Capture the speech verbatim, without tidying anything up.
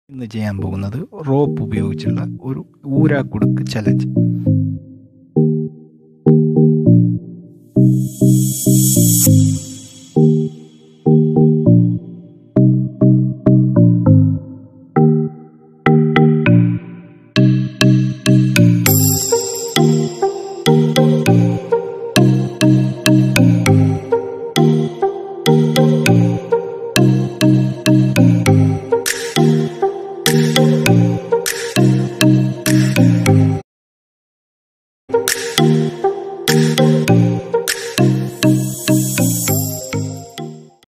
ഇന്ന് ചെയ്യാൻ പോകുന്നത് റോപ്പ് ഉപയോഗിച്ചുള്ള ഒരു ഊരാക്കുടുക്ക് ചലഞ്ച്.